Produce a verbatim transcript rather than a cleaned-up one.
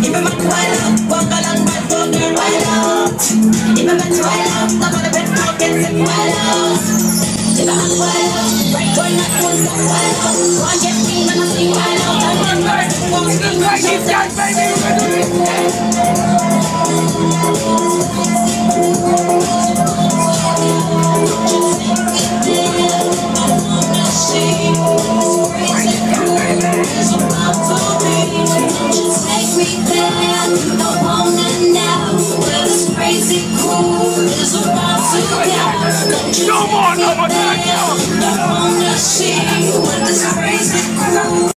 Even my twilight, walk along my fucking twilight. Even my twilight, I'm on the red pockets and twilight. Even my twilight, right for not to stop twilight. One get me when I see twilight. I'm on the red pockets and twilight. No more, no more, no more. I wanna see what this crazy cool.